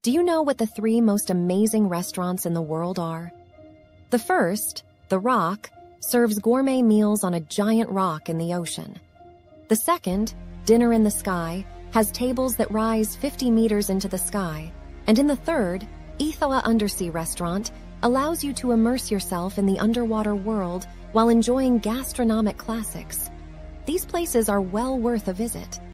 Do you know what the 3 most amazing restaurants in the world are? The first, The Rock, serves gourmet meals on a giant rock in the ocean. The second, Dinner in the Sky, has tables that rise 50 meters into the sky. And in the third, Ithaa Undersea Restaurant, allows you to immerse yourself in the underwater world while enjoying gastronomic classics. These places are well worth a visit.